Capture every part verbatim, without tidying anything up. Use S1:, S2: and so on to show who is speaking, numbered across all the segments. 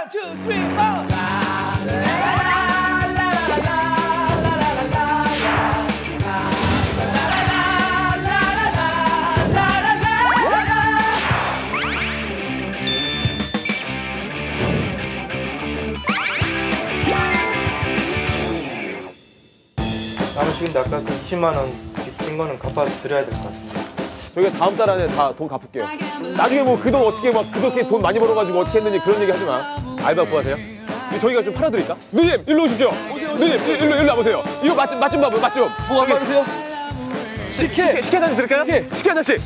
S1: One, two, three, four.
S2: 남으시는데 아까 그 이십만 원 빚진 거는 갚아드려야 될 것 같습니다.
S3: 저희가 다음 달 안에 다 돈 갚을게요. 나중에 뭐 그 돈 어떻게 막 그렇게 돈 많이 벌어가지고 어떻게 했는지 그런 얘기 하지 마. 알바 구하세요. 저희가 좀 팔아드릴까? 누님 일로 오십시오. 누님 일로 일로 와보세요. 이거 맛 좀 맛 좀 봐봐요. 맛 좀.
S2: 뭐 받으세요?
S3: 식혜 식혜 아저씨 드릴까요? 식혜 아저씨.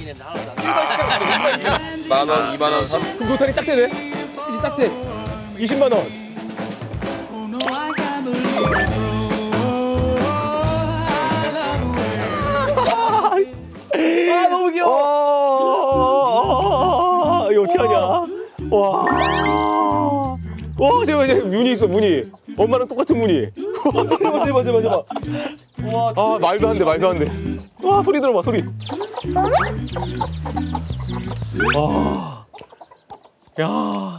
S2: 만 원, 이만 원, 삼.
S3: 그럼 노탄이 딱 되네. 딱 돼. 이십만 원.
S1: 아 너무 귀여워.
S3: 이거 어떻게 하냐? 와. 와, 제발 이제 문이 있어 문이. 엄마랑 똑같은 문이. 제발 제발 제발 제발. 와, 아 말도 안 돼 말도 안 돼. 와 소리 들어봐 소리. 와. 야.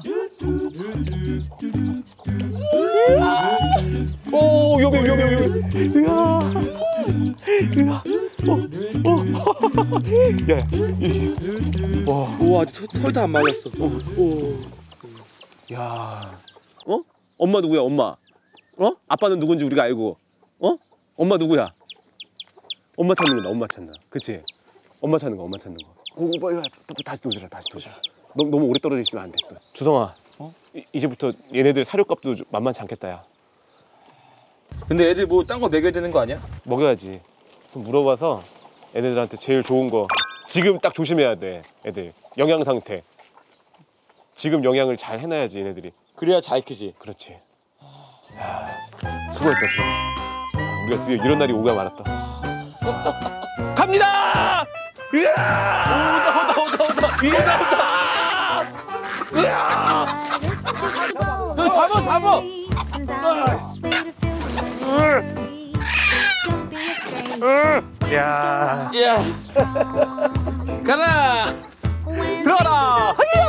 S3: 오 위험해 위험해 위험해. 이야. 이야. 어, 어. 야, 야. 와.
S2: 우와, 아직 털도 안 말랐어.
S3: 오. 오. 야. 어? 엄마 누구야, 엄마? 어? 아빠는 누군지 우리가 알고. 어? 엄마 누구야? 엄마 찾는 거다, 엄마 찾는. 그치? 엄마 찾는 거, 엄마 찾는 거. 오, 빨리 다시 도시라, 다시 도시라. 너무, 너무 오래 떨어져 있으면 안 돼, 또. 주성아, 어? 이, 이제부터 얘네들 사료값도 좀 만만치 않겠다, 야.
S2: 근데 애들 뭐 딴 거 먹여야 되는 거 아니야?
S3: 먹여야지. 좀 물어봐서 애네들한테 제일 좋은 거 지금 딱 조심해야 돼, 애들. 영양 상태. 지금 영양을 잘 해놔야지, 얘네들이.
S2: 그래야 잘 크지.
S3: 그렇지. 야, 수고했다, 주성아. 아, 우리가 드디어 이런 날이 오가 말았다. 갑니다! 으아!
S1: 온다 온다 온다 온다.
S3: 으아! 으아!
S1: 너 잡아 잡아.
S3: 야.
S1: 야. 가라.
S3: 들어가라. 하이야.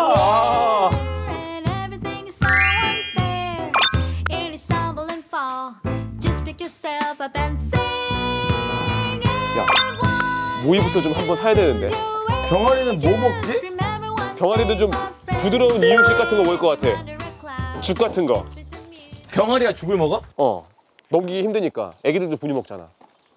S3: 야, 모이부터 좀 한번 사야 되는데.
S2: 병아리는 뭐 먹지?
S3: 병아리도 좀 부드러운 이유식 같은 거 먹을 것 같아. 죽 같은 거.
S2: 병아리가 죽을 먹어?
S3: 어. 넘기기 힘드니까. 애기들도 분유 먹잖아.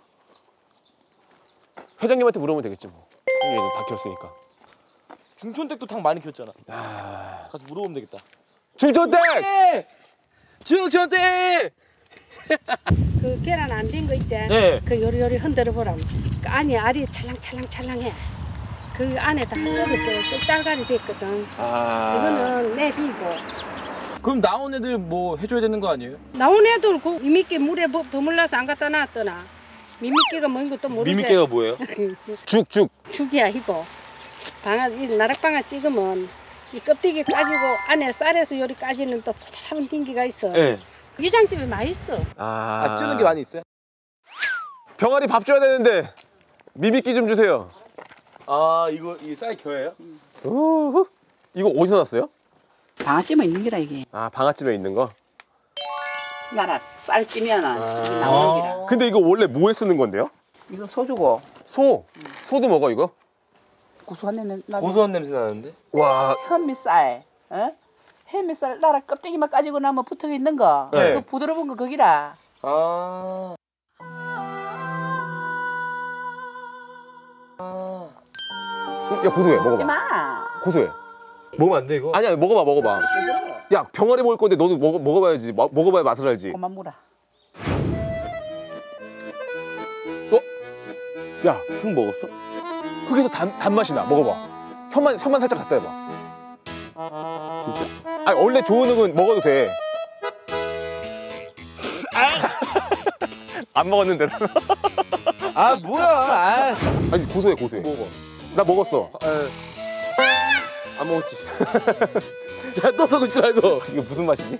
S3: 회장님한테 물어보면 되겠지 뭐. 얘들 다 키웠으니까.
S2: 중촌댁도 닭 많이 키웠잖아.
S3: 아...
S2: 가서 물어보면 되겠다.
S3: 중촌댁!
S2: 중촌댁!
S4: 그 계란 안 된 거 있지?
S2: 네.
S4: 그 요리요리 흔들어 보라. 그 안에 알이 찰랑찰랑찰랑해. 그 안에 다 썩었어. 쑥달가리 됐거든.
S3: 아...
S4: 이거는 내비고.
S2: 그럼 나온 애들 뭐 해줘야 되는 거 아니에요?
S4: 나온 애들 그 미미깨 물에 버, 버물러서 안 갖다 놨더나. 미미깨가 뭔 것도 모르지.
S2: 미미깨가 뭐예요?
S3: 죽, 죽.
S4: 죽이야 이거. 방아, 이 나락방아 찍으면 이 껍데기 까지고 안에 쌀에서 요리 까지는 또 포달한 딩기가 있어.
S2: 네.
S4: 위장집에 많이 있어.
S3: 아...
S2: 아, 찌는 게 많이 있어요?
S3: 병아리 밥 줘야 되는데 미미끼 좀 주세요.
S2: 아, 이거 이 쌀 겨예요?
S3: 우후. 이거 어디서 났어요?
S5: 방아찜에 있는 게라 이게.
S3: 아, 방아찜에 있는 거?
S5: 나라 쌀 찌면은
S3: 아...
S5: 이게 나오는 게라.
S3: 근데 이거 원래 뭐에 쓰는 건데요?
S5: 이거 소주고
S3: 소? 소도 먹어 이거?
S5: 구수한 냄새 나죠.
S2: 고소한 냄새 나는데?
S3: 와.
S5: 현미쌀, 어? 현미쌀 나라 껍데기만 까지고 나면 붙어 있는 거.
S3: 네.
S5: 그 부드러운 거 거기라.
S2: 아. 아.
S3: 야, 고소해.
S5: 먹지
S3: 먹어봐.
S5: 마.
S3: 고소해.
S2: 먹으면 안 돼, 이거?
S3: 아니야, 먹어봐, 먹어봐. 야, 병아리 먹을 건데 너도 먹어, 먹어봐야지. 마, 먹어봐야 맛을 알지.
S5: 그만 물어.
S3: 어? 야,
S2: 흙 먹었어?
S3: 흙에서 단, 단맛이 나. 먹어봐. 혀만, 혀만 살짝 갖다 해봐. 진짜? 아니, 원래 좋은 흙은 먹어도 돼. 안 먹었는데.
S2: 아, 뭐야. 아.
S3: 아니, 고소해, 고소해.
S2: 먹어.
S3: 나 먹었어.
S2: 아, 안 먹었지. 야, 또 썩을 줄 알고.
S3: 이거 무슨 맛이지?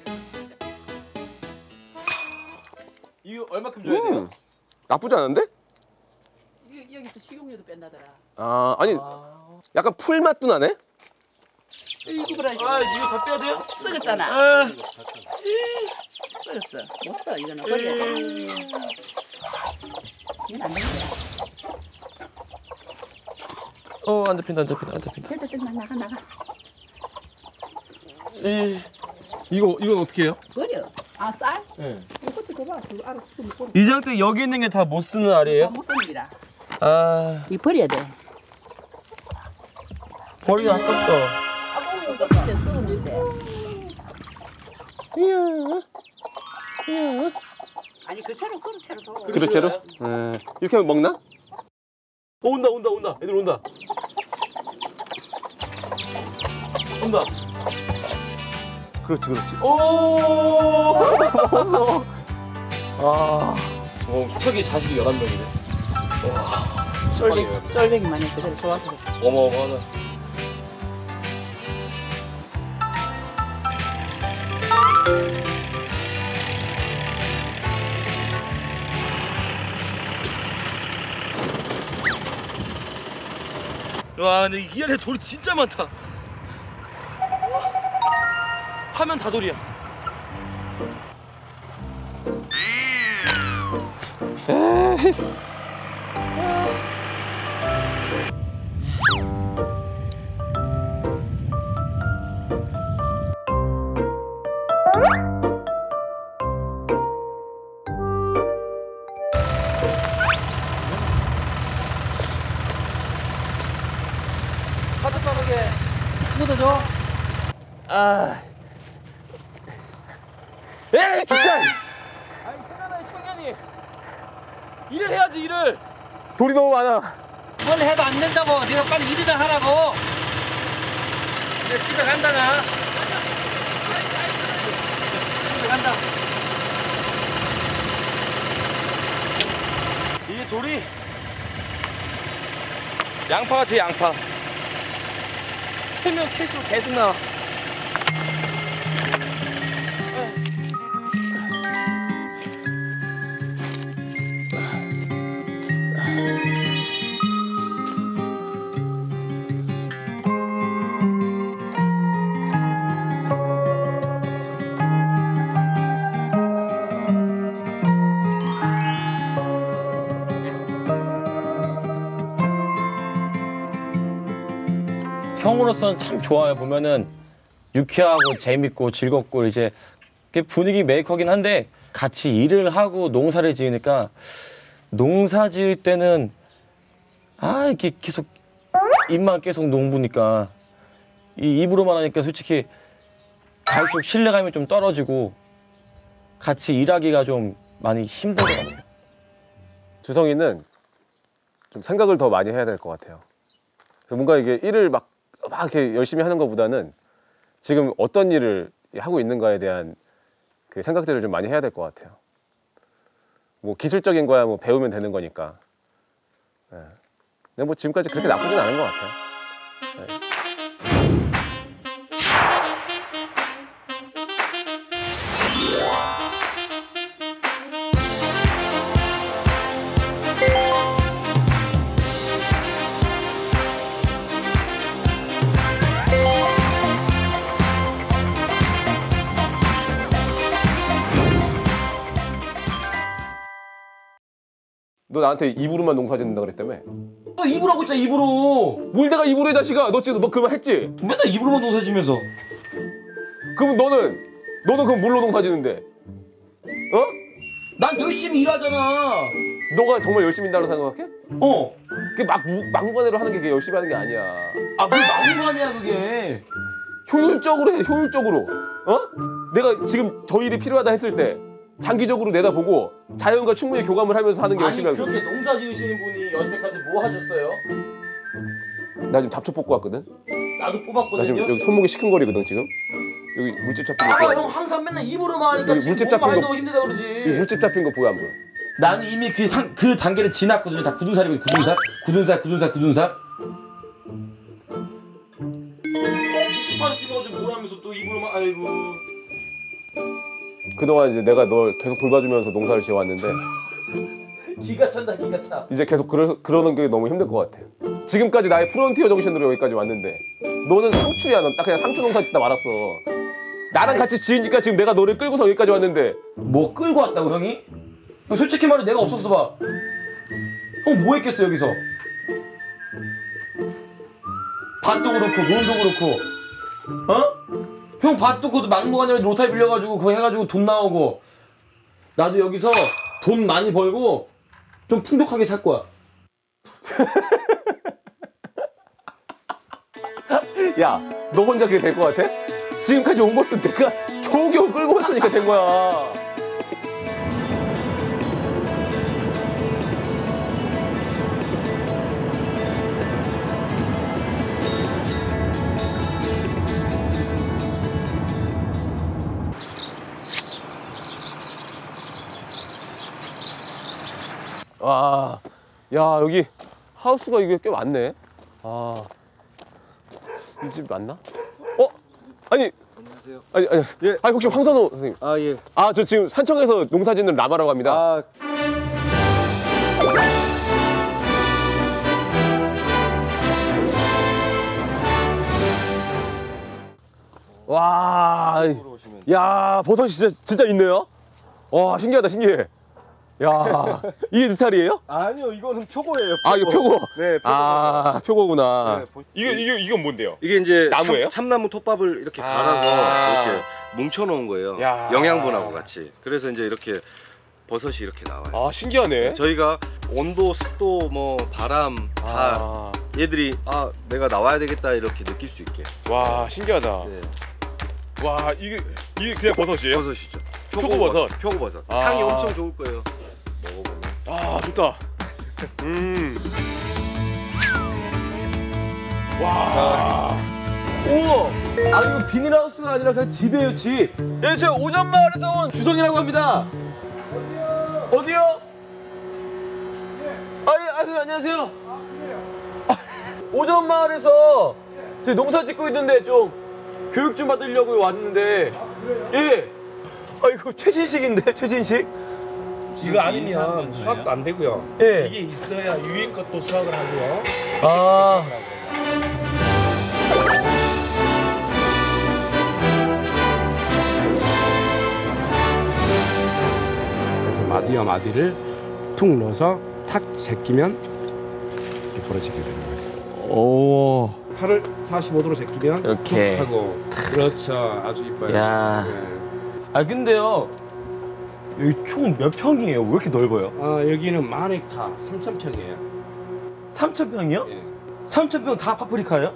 S2: 이거 얼마큼 줘야 돼요?
S3: 음, 나쁘지 않은데?
S5: 여기서 식용유도 뺀다더라.
S3: 아, 아니,
S2: 아.
S3: 약간 풀 맛도 나네?
S5: 이거 보라.
S1: 아 이거 다 빼야 돼요?
S5: 썩었잖아.
S1: 아,
S5: 썩었어. 못 써. 이거는 버려야 돼. 이건 안 된다.
S1: 어안 잡힌다 안 잡힌다 안 잡힌다.
S5: 됐다 됐다 나가 나가.
S1: 이 이거 이건 어떻게 해요?
S5: 버려. 아 쌀?
S1: 네.
S5: 이것도 줘봐. 그거 알아서 좀 버려.
S1: 이장대 여기 있는 게 다 못 쓰는 알이에요?
S5: 못 쓰는 기라.
S1: 아
S5: 이 버려야 돼.
S1: 버리기 아깝다.
S5: 아고 이거 진짜 썩으면 돼. 아니 그 채로 그릇 채로 줘.
S3: 그릇째로? 네. 이렇게 하면 먹나?
S1: 어, 온다 온다 온다 애들 온다. 온다.
S3: 그렇지 그렇지.
S1: 오. 아. 어 수탉이 자식이 열한 명이네.
S5: 쫄백 쫄백이만 해 그대로 좋아서.
S1: 어마어마하다. 와 근데 이 안에 돌이 진짜 많다. 하면 다 돌이야. 따뜻하게 묻어줘. 아. 에이 진짜. 아니 편안해 청년이. 일을 해야지 일을.
S3: 돌이 너무 많아.
S1: 뭘 해도 안 된다고. 네가 빨리 일이나 하라고. 이제 집에 간다 나. 집에 간다. 이게 돌이 양파 같아 양파. 캐면 캘수록 계속 나와. 형으로서는 참 좋아요. 보면은 유쾌하고 재밌고 즐겁고 이제 분위기 메이커긴 한데 같이 일을 하고 농사를 지으니까 농사 지을 때는 아 이렇게 계속 입만 계속 농부니까 이 입으로만 하니까 솔직히 갈수록 신뢰감이 좀 떨어지고 같이 일하기가 좀 많이 힘든 것 같아요.
S3: 주성이는 좀 생각을 더 많이 해야 될 것 같아요. 그래서 뭔가 이게 일을 막, 막 이렇게 열심히 하는 것보다는 지금 어떤 일을 하고 있는가에 대한 그 생각들을 좀 많이 해야 될 것 같아요. 뭐 기술적인 거야 뭐 배우면 되는 거니까. 네. 근데 뭐 지금까지 그렇게 나쁘진 않은 것 같아요. 네. 너 나한테 입으로만 농사 짓는다 그랬다며?
S1: 너 입으로 하고 있잖아 입으로.
S3: 뭘 내가 입으로 해 자식아. 너 지금 너 그만 했지?
S1: 맨날 입으로만 농사 지면서.
S3: 그럼 너는 너는 그럼 뭘로 농사 짓는데? 어?
S1: 난 열심히 일하잖아.
S3: 너가 정말 열심히 한다고 생각해?
S1: 어.
S3: 그게 막 막무가내로 하는 게 그게 열심히 하는 게 아니야.
S1: 아, 뭐 막무가내야 그게.
S3: 효율적으로 해, 효율적으로. 어? 내가 지금 저 일이 필요하다 했을 때 장기적으로 내다보고 자연과 충분히 교감을 하면서 하는 게 열심히
S1: 아니
S3: 하는
S1: 그렇게 농사 지으시는 분이 여태까지 뭐 하셨어요?
S3: 나 지금 잡초 뽑고 왔거든?
S1: 나도
S3: 나
S1: 뽑았거든요.
S3: 지금 여기 손목이 시큰거리거든 지금? 여기 물집 잡힌 거
S1: 아,
S3: 보여?
S1: 형 항상 맨날 입으로만 하니까
S3: 여기
S1: 지금
S3: 물집
S1: 몸만
S3: 잡힌 거-
S1: 해도 힘들다 그러지.
S3: 여기 물집 잡힌 거 보여 안 보여?
S1: 나는 이미 그, 상, 그 단계를 지났거든요. 다 굳은 살이고 굳은 살, 굳은 살, 굳은 살, 굳은 살. 육십팔 찍어가지고 뭘 하면서 또 입으로만 아이고.
S3: 그동안 이제 내가 널 계속 돌봐주면서 농사를 지어왔는데
S1: 기가 찬다 기가 차.
S3: 이제 계속 그러, 그러는 게 너무 힘들 것 같아. 지금까지 나의 프론티어 정신으로 여기까지 왔는데 너는 상추야. 넌 딱 그냥 상추 농사 짓다 말았어. 나랑 같이 지으니까 지금 내가 너를 끌고서 여기까지 왔는데.
S1: 뭐 끌고 왔다고 형이? 형 솔직히 말해 내가 없었어 봐. 형 뭐 했겠어 여기서? 밭도 그렇고 논도 그렇고 어? 형 밭도 그것도 막무가내로 로타리 빌려가지고 그거 해가지고 돈 나오고 나도 여기서 돈 많이 벌고 좀 풍족하게 살 거야.
S3: 야, 너 혼자 그게 될 것 같아? 지금까지 온 것도 내가 겨우겨우 끌고 왔으니까 된 거야. 와, 야, 여기 하우스가 이게 꽤 많네. 아, 이 집 맞나? 어? 아니,
S6: 안녕하세요.
S3: 아니, 아니,
S6: 예.
S3: 아니 혹시 황선호 선생님?
S6: 아 예.
S3: 아, 저 지금 산청에서 농사짓는 라마라고 합니다.
S6: 아
S3: 와, 야, 버섯이 진짜, 진짜 있네요. 와, 신기하다, 신기해. 야, 이게 느타리예요?
S6: 아니요, 이거는 표고예요. 표고.
S3: 아, 이거 표고.
S6: 네, 표고.
S3: 아, 표고구나.
S6: 네, 보-
S3: 이게 이게 이건 뭔데요?
S6: 이게 이제
S3: 나무예요?
S6: 참, 참나무 톱밥을 이렇게
S3: 아.
S6: 갈아서 이렇게 뭉쳐 놓은 거예요.
S3: 야.
S6: 영양분하고 같이. 그래서 이제 이렇게 버섯이 이렇게 나와요.
S3: 아, 신기하네.
S6: 저희가 온도, 습도, 뭐 바람 다
S3: 아,
S6: 얘들이 아 내가 나와야 되겠다 이렇게 느낄 수 있게.
S3: 와, 신기하다.
S6: 네.
S3: 와, 이게 이게 그냥 버섯이에요?
S6: 버섯이죠.
S3: 표고버섯.
S6: 표고버섯.
S3: 아.
S6: 향이 엄청 좋을 거예요. 먹어보면.
S3: 아, 좋다. 음. 와.
S1: 우와! 아 이거 비닐하우스가 아니라 그냥 집이에요 집. 예, 제가 오전마을에서 온 주성이라고 합니다. 어디요? 어디요? 아, 예, 아세요, 안녕하세요. 아, 오전마을에서 저희 농사 짓고 있는데 좀 교육 좀 받으려고 왔는데. 예. 아 이거 최진식인데 최진식?
S7: 이거 아니면 수확도 안 되고요.
S1: 예.
S7: 이게 있어야 위에 것도 수확을 하고요.
S1: 아.
S7: 마디와 마디를 툭 넣어서 탁 제끼면 이렇게 벌어지게 되는 거예요.
S1: 오.
S7: 칼을 사십오 도로 제끼면
S1: 이렇게.
S7: 툭 하고 그렇죠. 아주 이뻐요.
S1: 야.
S7: 네.
S1: 아 근데요. 여기 총 몇 평이에요? 왜 이렇게 넓어요?
S7: 아, 여기는 만 헥타 삼천 평이에요.
S1: 삼천 평이요?
S7: 예.
S1: 삼천 평 다 파프리카예요?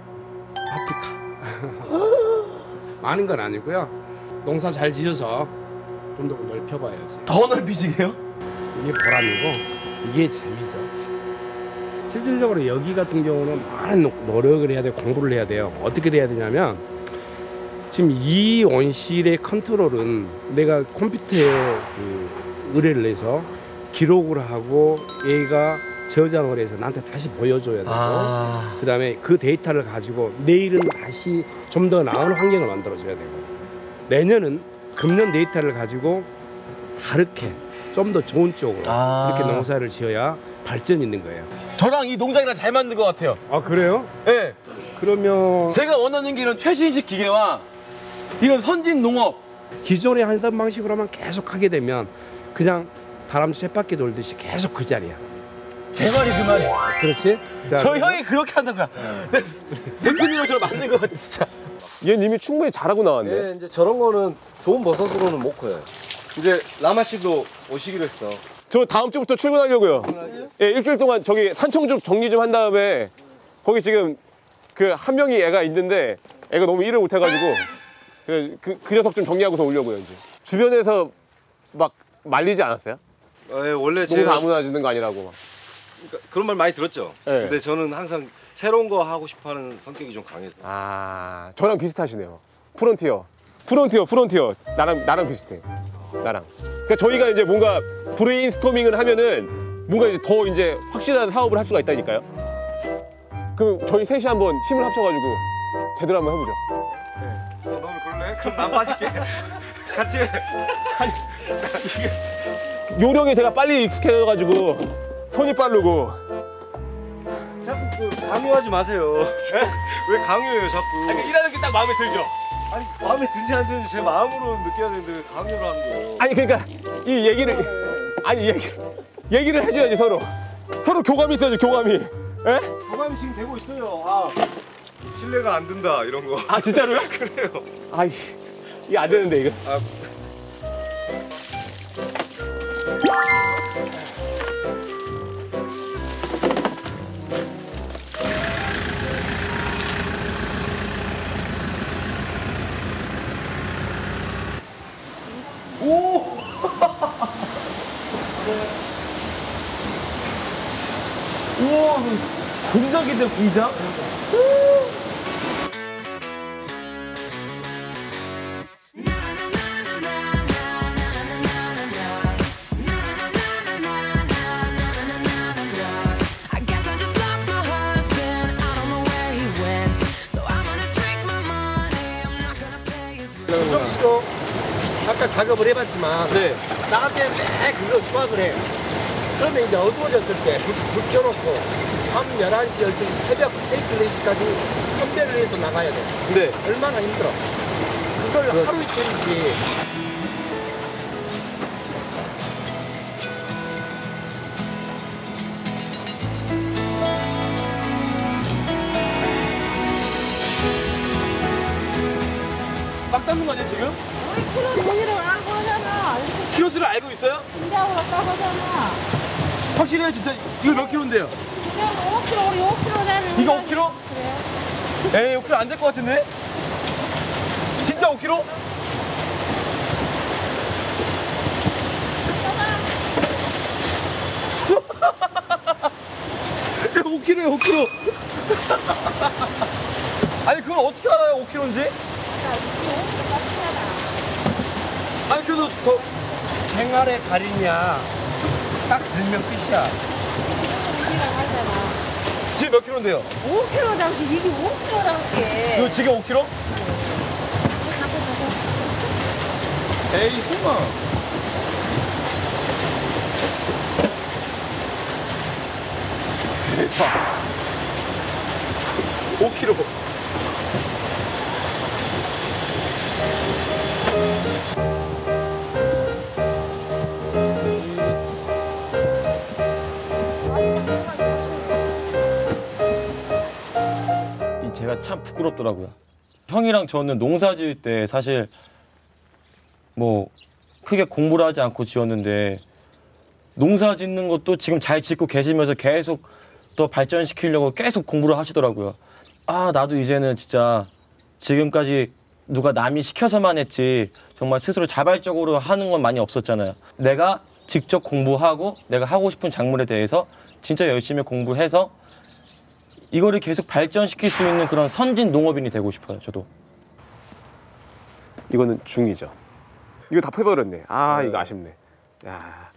S7: 아프리카. 많은 건 아니고요. 농사 잘 지어서 좀 더 넓혀봐야지.
S1: 더 넓히지게요?
S7: 이게 보람이고 이게 재미죠. 실질적으로 여기 같은 경우는 많은 노- 노력을 해야 돼, 공부를 해야 돼요. 어떻게 돼야 되냐면 지금 이 온실의 컨트롤은 내가 컴퓨터에 그 의뢰를 해서 기록을 하고 얘가 저장을 해서 나한테 다시 보여줘야 되고
S1: 아.
S7: 그다음에 그 데이터를 가지고 내일은 다시 좀 더 나은 환경을 만들어줘야 되고 내년은 금년 데이터를 가지고 다르게 좀 더 좋은 쪽으로
S1: 아.
S7: 이렇게 농사를 지어야 발전이 있는 거예요.
S1: 저랑 이 농장이랑 잘 맞는 것 같아요.
S7: 아 그래요?
S1: 예.
S7: 그러면
S1: 제가 원하는 게 이런 최신식 기계와 이런 선진 농업.
S7: 기존에 하던 방식으로만 계속 하게 되면 그냥 바람 쐐바퀴 돌듯이 계속 그 자리야.
S1: 제 말이 그 말이에요.
S7: 그렇지? 자,
S1: 저 형이 그렇게 한다고요. 네. 대표님이랑 저랑 맞는 것 같아 진짜.
S3: 얘는 이미 충분히 잘하고 나왔네.
S6: 네, 이제 저런 거는 좋은 버섯으로는 못 커요. 이제 라마 씨도 오시기로 했어.
S3: 저 다음 주부터 출근하려고요. 예, 일주일 동안 저기 산청 좀 정리 좀 한 다음에 거기 지금 그 한 명이 애가 있는데 애가 너무 일을 못 해가지고 그, 그, 그 녀석 좀 정리하고서 오려고요 이제. 주변에서 막 말리지 않았어요?
S6: 예, 원래
S3: 농사
S6: 제가
S3: 아무나 짓는 거 아니라고 막.
S6: 그러니까 그런 말 많이 들었죠.
S3: 네.
S6: 근데 저는 항상 새로운 거 하고 싶어하는 성격이 좀 강해서.
S3: 아, 저랑 비슷하시네요. 프론티어, 프론티어, 프론티어. 나랑 나랑 비슷해. 나랑. 그러니까 저희가 이제 뭔가 브레인스토밍을 하면은 뭔가 이제 더 이제 확실한 사업을 할 수가 있다니까요. 그럼 저희 셋이 한번 힘을 합쳐가지고 제대로 한번 해보죠.
S6: 어, 너무 그럴래? 그럼 난 빠질게. 같이.
S3: 요령에 제가 빨리 익숙해져가지고 손이 빠르고.
S6: 자꾸 그 강요하지 마세요. 왜 강요해요 자꾸?
S3: 아니 일하는 게 딱 마음에 들죠?
S6: 아니 마음에 든지 안 든지 제 마음으로 느껴야 되는데 왜 강요를 하는 거예요?
S3: 아니 그러니까 이 얘기를 아니 얘기 얘기를 해줘야지 서로 서로 교감이 있어야지 교감이. 에?
S6: 교감이 지금 되고 있어요. 아 신뢰가 안 된다 이런 거.
S3: 아 진짜로요?
S6: 그래요.
S3: 아 이- 이게 안 되는데 이거.
S6: 아.
S3: 우와 공작인데 공작?
S8: I guess I just lost my husband. I don't know where he went. So I'm gonna drink my money. I'm not gonna pay his rent.
S7: 주성 씨도 아까 작업을 해봤지만
S3: 네.
S7: 나한테 매 그거 수확을 해. 그러면 이제 어두워졌을 때 불, 불 켜놓고 밤 열한 시, 열두 시, 새벽 세 시, 네 시까지 선별을 해서 나가야 돼.
S3: 네.
S7: 얼마나 힘들어. 그걸 하루 이틀이지.
S3: 막 닦는 거 아니야 지금?
S5: 키로 동이를 알고 하잖아.
S3: 키로수를 알고 있어요?
S5: 인자하고 따보잖아.
S3: 확실해요 진짜. 이거 몇 킬로인데요?
S5: 그냥 오 킬로, 우리 오 킬로잖아.
S3: 이거 오 킬로?
S5: 그래.
S3: 에이 오 킬로 안 될 것 같은데? 진짜 오 킬로? 오 킬로예요 오 킬로. 아니 그걸 어떻게 알아요 오 킬로인지? 아니 그래도 더
S7: 생활의 달인이야. 딱 들면 끝이야.
S3: 지금 몇 킬로인데요?
S5: 오 킬로 담기, 이게 오 킬로 담기.
S3: 이거 지금 오 킬로? 에이 설마. 대박. 오 킬로.
S1: 이 제가 참 부끄럽더라고요. 형이랑 저는 농사 지을 때 사실 뭐 크게 공부를 하지 않고 지었는데 농사 짓는 것도 지금 잘 짓고 계시면서 계속 더 발전시키려고 계속 공부를 하시더라고요. 아 나도 이제는 진짜 지금까지 누가 남이 시켜서만 했지 정말 스스로 자발적으로 하는 건 많이 없었잖아요. 내가 직접 공부하고 내가 하고 싶은 작물에 대해서 진짜 열심히 공부해서 이거를 계속 발전시킬 수 있는 그런 선진 농업인이 되고 싶어요. 저도.
S3: 이거는 중이죠. 이거 다 패버렸네. 아 이거 아쉽네. 야,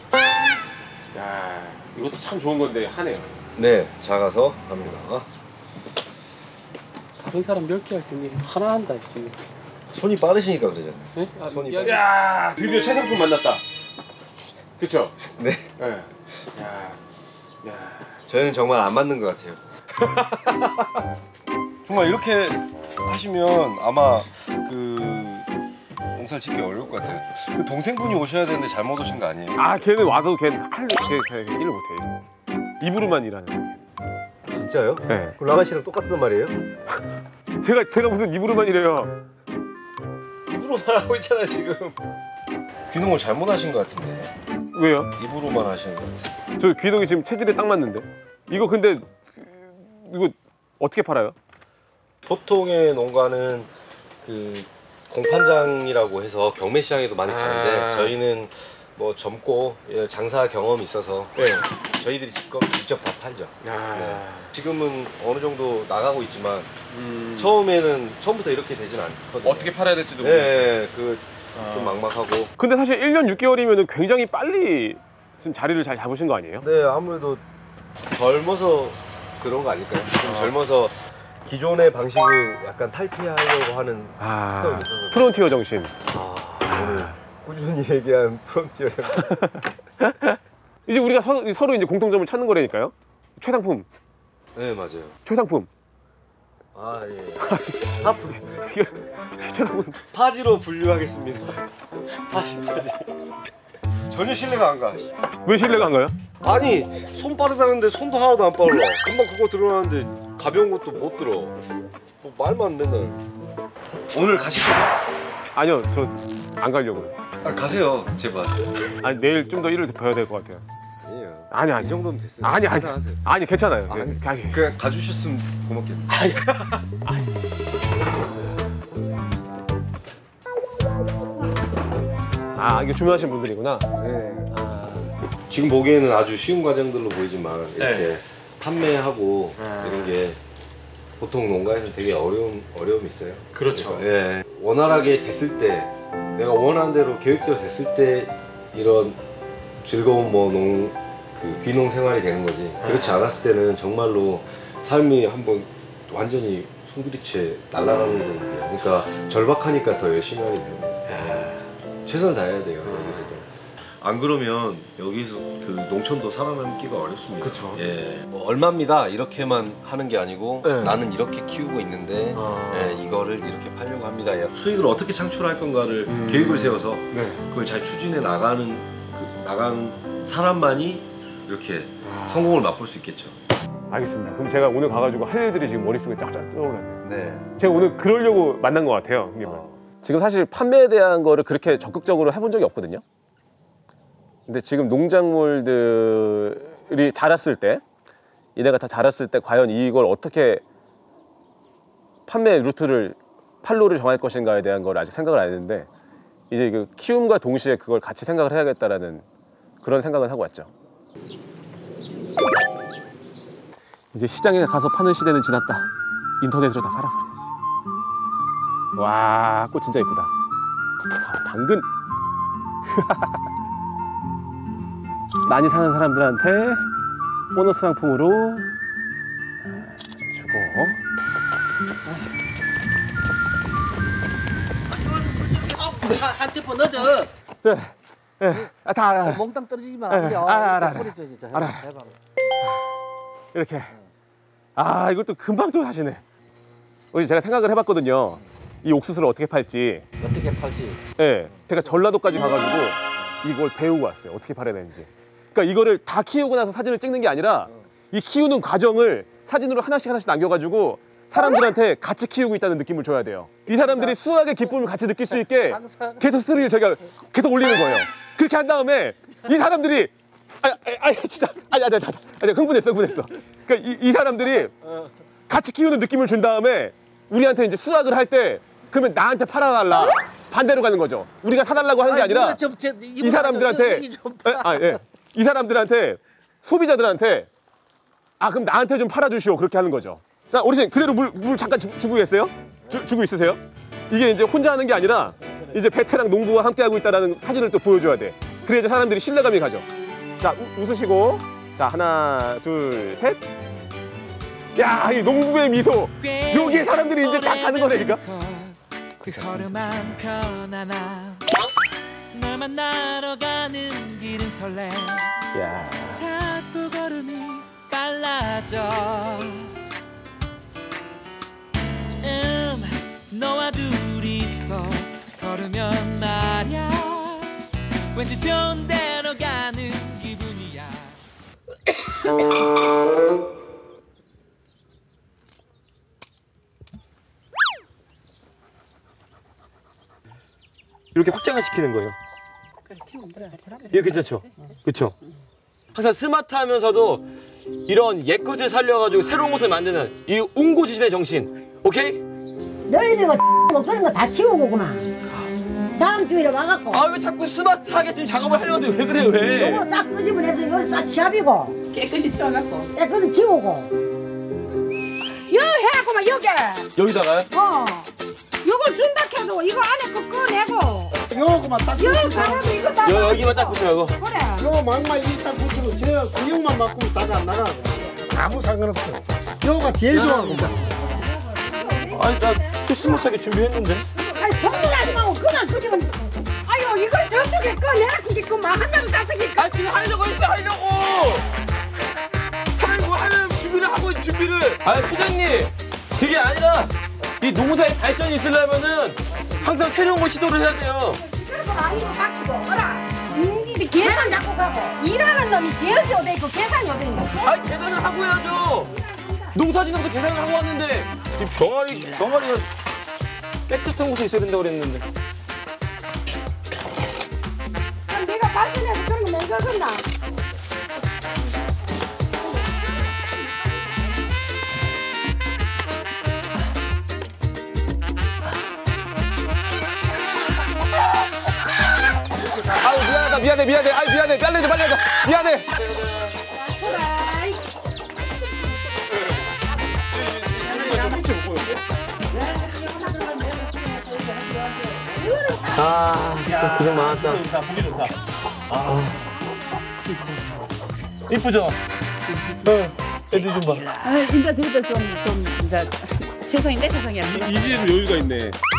S3: 야 이것도 참 좋은 건데 하네요.
S6: 네 작아서 갑니다.
S7: 다른 사람 몇 개 할 때는 하나 한다 지금.
S6: 손이 빠르시니까 그러잖아요.
S7: 네? 아,
S6: 손이
S7: 야,
S6: 빠르-
S3: 야 드디어 최상품 만났다. 그쵸?
S6: 네
S3: 네. 야, 야.
S6: 저희는 정말 안 맞는 것 같아요. 정말 이렇게 하시면 아마 그 농사를 짓기 어려울 것 같아요. 그 동생분이 오셔야 되는데 잘못 오신 거 아니에요?
S3: 아 걔는 와도 걔는 할 걔, 걔, 걔 일을 못해. 입으로만 일하는.
S6: 진짜요?
S3: 네.
S6: 그럼 라가 씨랑 똑같단 말이에요?
S3: 제가 제가 무슨 입으로만 일해요.
S6: 입으로만 하고 있잖아 지금. 귀농을 잘못 하신 것 같은데.
S3: 왜요?
S6: 입으로만 하시는 것 같아요.
S3: 저 귀동이 지금 체질에 딱 맞는데. 이거 근데 이거 어떻게 팔아요?
S6: 보통의 농가는 그 공판장이라고 해서 경매 시장에도 많이 파는데
S3: 아.
S6: 저희는 뭐 젊고 예, 장사 경험이 있어서
S3: 네.
S6: 저희들이 직접, 직접 다 팔죠.
S3: 야.
S6: 네. 지금은 어느 정도 나가고 있지만
S3: 음.
S6: 처음에는 처음부터 이렇게 되진 않거든요.
S3: 어떻게 팔아야 될지도
S6: 네,
S3: 모르겠고.
S6: 네, 그좀 막막하고.
S3: 근데 사실 일 년 육 개월이면 굉장히 빨리 지금 자리를 잘 잡으신 거 아니에요?
S6: 네, 아무래도 젊어서 그런 거 아닐까요? 좀 젊어서 기존의 방식을 약간 탈피하려고 하는
S3: 아,
S6: 습성이 있어서.
S3: 프론티어 정신.
S6: 아, 오늘 꾸준히 얘기한 프론티어.
S3: 이제 우리가 서, 서로 이제 공통점을 찾는 거라니까요. 최상품,
S6: 네, 맞아요.
S3: 최상품.
S6: 아, 아 예. 파 분-
S3: 저는
S6: 파지로 분류하겠습니다. 파지 파지. 전혀 신뢰가 안 가.
S3: 왜 신뢰가 안 가요?
S6: 아니 손 빠르다는데 손도 하나도 안 빨라. 금방 그거 들어가는데 가벼운 것도 못 들어. 뭐 말만 맨날. 오늘 가실 거죠?
S3: 아니요, 저 안 가려고요.
S6: 아, 가세요 제발.
S3: 아니 내일 좀 더 일을 봐야 될 것 같아요.
S6: 아니에요.
S3: 아니 아니
S6: 이 정도면 됐어요.
S3: 아니 아니
S6: 하세요.
S3: 아니 괜찮아요.
S6: 아니,
S3: 아니, 아니.
S6: 그냥 가주셨으면 고맙겠네요.
S3: 아 이게 중요하신 분들이구나.
S6: 네. 지금 보기에는 아주 쉬운 과정들로 보이지만 이렇게 판매하고 이런 게 보통 농가에서는 되게 어려움 어려움이 있어요.
S3: 그렇죠.
S6: 그러니까, 예. 원활하게 됐을 때 내가 원하는 대로 계획대로 됐을 때 이런 즐거운 뭐농그 귀농 생활이 되는 거지. 그렇지 않았을 때는 정말로 삶이 한번 완전히 송두리째 날아가는 거거든요. 그러니까 절박하니까 더 열심히 하게 되는 거예요. 최선을 다해야 돼요 여기서도. 안 그러면 여기서 그 농촌도 살아남기가 어렵습니다.
S3: 그쵸.
S6: 예, 뭐 얼마입니다 이렇게만 하는 게 아니고
S3: 네.
S6: 나는 이렇게 키우고 있는데
S3: 아.
S6: 예, 이거를 이렇게 팔려고 합니다. 예, 수익을 어떻게 창출할 건가를
S3: 음.
S6: 계획을 세워서
S3: 네.
S6: 그걸 잘 추진해 나가는 그, 나가는 사람만이 이렇게 성공을 맛볼 수 있겠죠.
S3: 알겠습니다. 그럼 제가 오늘 가가지고 할 일들이 지금 머릿속에 쫙쫙 떠오르네요.
S6: 네.
S3: 제가 오늘 그러려고 만난 것 같아요, 형님을.
S6: 어.
S3: 지금 사실 판매에 대한 거를 그렇게 적극적으로 해본 적이 없거든요. 근데 지금 농작물들이 자랐을 때, 이네가 다 자랐을 때 과연 이걸 어떻게 판매 루트를 판로를 정할 것인가에 대한 걸 아직 생각을 안 했는데 이제 그 키움과 동시에 그걸 같이 생각을 해야겠다라는 그런 생각을 하고 왔죠. 이제 시장에 가서 파는 시대는 지났다. 인터넷으로 다 팔아버려야지. 와, 꽃 진짜 이쁘다. 아, 당근. 많이 사는 사람들한테 보너스 상품으로 주고.
S9: 한 테포 넣어줘.
S3: 네, 네, 아, 다 알아.
S9: 몽땅 떨어지지 마.
S3: 네,
S9: 그냥
S3: 알아, 알아,
S9: 뿌려줘 진짜.
S3: 알아,
S9: 해봐,
S3: 알아.
S9: 해봐.
S3: 이렇게. 아, 이걸 또 금방 또 하시네. 우리 제가 생각을 해봤거든요. 이 옥수수를 어떻게 팔지.
S9: 어떻게 팔지?
S3: 예, 제가 전라도까지 가가지고 이걸 배우고 왔어요. 어떻게 팔아야 되는지. 그러니까 이거를 다 키우고 나서 사진을 찍는 게 아니라 이 키우는 과정을 사진으로 하나씩 하나씩 남겨가지고 사람들한테 같이 키우고 있다는 느낌을 줘야 돼요. 이 사람들이 수확의 기쁨을 같이 느낄 수 있게 계속 스토리를 저희가 계속 올리는 거예요. 그렇게 한 다음에 이 사람들이 아니, 아니 진짜 아니 아니 아니, 아니 흥분했어 흥분했어. 그러니까 이, 이 사람들이 같이 키우는 느낌을 준 다음에 우리한테 이제 수확을 할 때 그러면 나한테 팔아달라 반대로 가는 거죠. 우리가 사달라고 하는 게
S9: 아니,
S3: 아니라
S9: 누가 좀 제-
S3: 이
S9: 이분아,
S3: 사람들한테
S9: 좀- 좀
S3: 에, 아, 예. 이 사람들한테 소비자들한테 아 그럼 나한테 좀 팔아주시오 그렇게 하는 거죠. 자 어르신 그대로 물, 물 잠깐 주, 주고 계세요? 주, 주고 있으세요? 이게 이제 혼자 하는 게 아니라 이제 베테랑 농부와 함께 하고 있다는 사진을 또 보여줘야 돼. 그래야 이제 사람들이 신뢰감이 가죠. 자 우, 웃으시고 자 하나 둘 셋. 야 이 농부의 미소. 여기에 사람들이 이제 다 가는 거니까.
S8: 그 걸음만 편안함 널 만나러 가는 길은 설레
S3: 야.
S8: 자꾸 걸음이 빨라져 음 너와 둘이서 걸으면 말야 왠지 좋은 데로 가는 기분이야
S1: 이렇게 확장을 시키는 거예요.
S4: 키우면 그래.
S1: 이게 괜찮죠? 그렇죠. 항상 스마트하면서도 이런 옛것을 살려가지고 새로운 것을 만드는 이 옹고지신의 정신. 오케이?
S10: 너희들가 뭐 그런 거 다 치우고 오구나. 다음 주에 와갖고
S1: 아 왜 자꾸 스마트하게 지금 작업을 하려는데 왜 그래 왜?
S10: 요거 싹 끄집어내서 요리 싹 치합이고
S4: 깨끗이 치워갖고.
S10: 깨끗이 치우고
S4: 여 해갖고만 여기.
S1: 여기다가요?
S4: 어. 요걸 준다 해도 이거 안에 거 꺼내고.
S11: 요거만 딱
S4: 여 가라도 이거 다.
S1: 여, 여기만 딱 붙여요.
S4: 그래.
S11: 요거 막만 일단 붙이고 저 구역만 바꾸면 다가 안 나가. 아무 상관없어. 요거가 제일 좋아.
S1: 아니 나 크리스마스하게 준비했는데.
S10: 아니 정리하지 말고 그냥 끄집어
S4: 아유 이걸 저쪽에 꺼내갖고 이거 막 한다고 자석이니까.
S1: 아 지금 하려고 했어 하려고. 살고 하는 준비를 하고 있는 준비를. 아 부장님 그게 아니라 이 농사의 발전이 있으려면은 항상 새로운 걸 시도를 해야 돼요.
S4: 아니고 닥치고 어라. 이 계산 자꾸 가고 일하는 놈이 계획이 어디 있고 계산이 어디 있고.
S1: 아니 계산을 하고 해야죠. 농사 짓는부터 계산을 하고 왔는데 이 병아리 병아리가 깨끗한 곳에 있어야 된다고 그랬는데.
S4: 그럼 내가 발전해서 그런 거 맹걸겠나?
S3: 아유 미안하다 미안해 미안해 아유 미안해 빨리 해줘 빨리 해줘 미안해.
S1: 아 진짜 고생 많았다.
S3: 보기 좋다.
S1: 이쁘죠? 응. 애들 좀 봐.
S5: 아, 이제 저희들 좀, 좀, 이제 세상이 내 세상이야.
S3: 이 집은 여유가 있네.